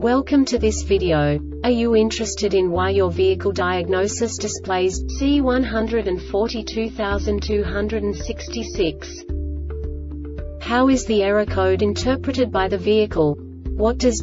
Welcome to this video. Are you interested in why your vehicle diagnosis displays C142266? How is the error code interpreted by the vehicle? What does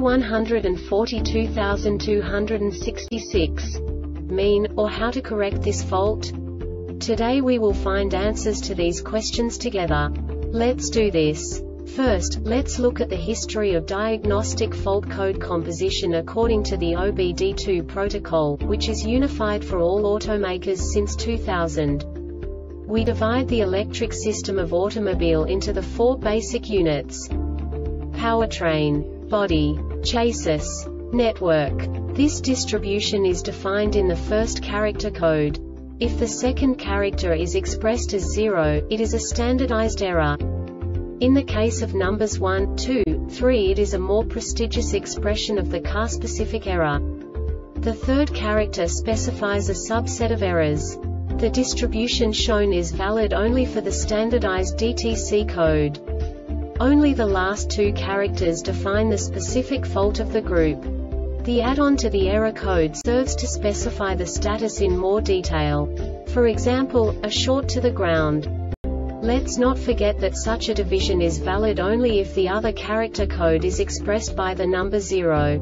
C142266 mean, or how to correct this fault? Today we will find answers to these questions together. Let's do this. First, let's look at the history of diagnostic fault code composition according to the OBD2 protocol, which is unified for all automakers since 2000. We divide the electric system of automobile into the four basic units: powertrain, body, chassis, network. This distribution is defined in the first character code. If the second character is expressed as 0, it is a standardized error. In the case of numbers 1, 2, 3, it is a more prestigious expression of the car-specific error. The third character specifies a subset of errors. The distribution shown is valid only for the standardized DTC code. Only the last two characters define the specific fault of the group. The add-on to the error code serves to specify the status in more detail. For example, a short to the ground. Let's not forget that such a division is valid only if the other character code is expressed by the number 0.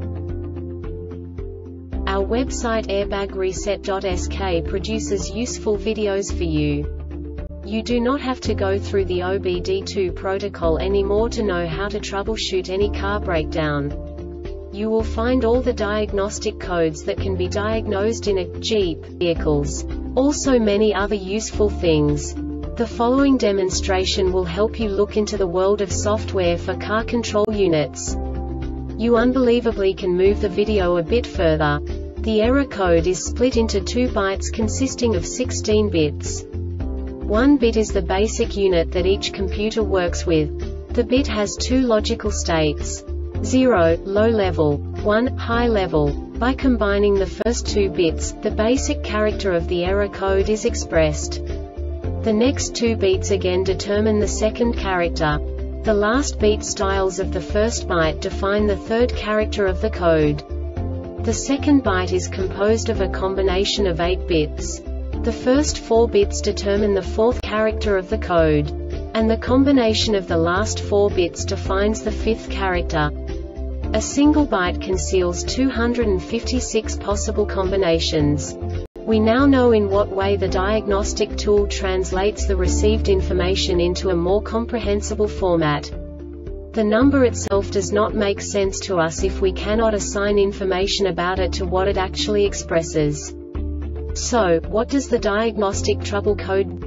Our website airbagreset.sk produces useful videos for you. You do not have to go through the OBD2 protocol anymore to know how to troubleshoot any car breakdown. You will find all the diagnostic codes that can be diagnosed in a Jeep vehicles. Also many other useful things. The following demonstration will help you look into the world of software for car control units. You unbelievably can move the video a bit further. The error code is split into 2 bytes consisting of 16 bits. 1 bit is the basic unit that each computer works with. The bit has 2 logical states: 0, low level, 1, high level. By combining the first 2 bits, the basic character of the error code is expressed. The next 2 beats again determine the second character. The last beat styles of the first byte define the third character of the code. The second byte is composed of a combination of 8 bits. The first 4 bits determine the fourth character of the code. And the combination of the last 4 bits defines the fifth character. A single byte conceals 256 possible combinations. We now know in what way the diagnostic tool translates the received information into a more comprehensible format. The number itself does not make sense to us if we cannot assign information about it to what it actually expresses. So, what does the diagnostic trouble code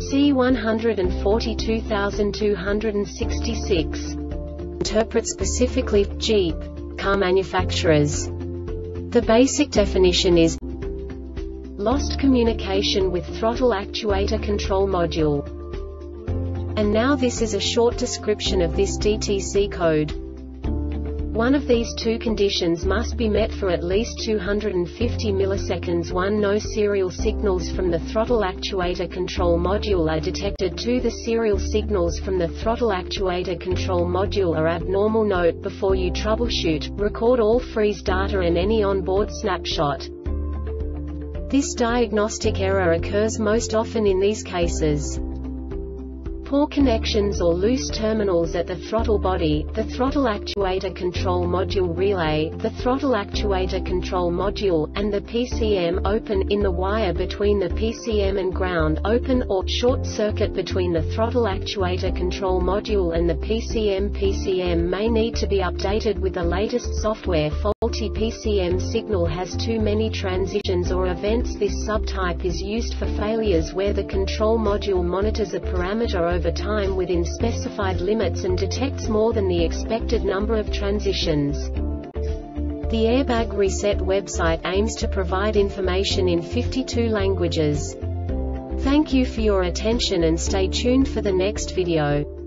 C142266 interpret specifically for Jeep car manufacturers? The basic definition is lost communication with throttle actuator control module. And now this is a short description of this DTC code. One of these two conditions must be met for at least 250 milliseconds. 1. No serial signals from the throttle actuator control module are detected. 2. The serial signals from the throttle actuator control module are abnormal. Note: before you troubleshoot, record all freeze data and any onboard snapshot. This diagnostic error occurs most often in these cases: poor connections or loose terminals at the throttle body, the throttle actuator control module relay, the throttle actuator control module, and the PCM open, in the wire between the PCM and ground open, or short circuit between the throttle actuator control module and the PCM. PCM may need to be updated with the latest software. Faulty PCM signal has too many transitions or events. This subtype is used for failures where the control module monitors a parameter over time within specified limits and detects more than the expected number of transitions. The Airbag Reset website aims to provide information in 52 languages. Thank you for your attention and stay tuned for the next video.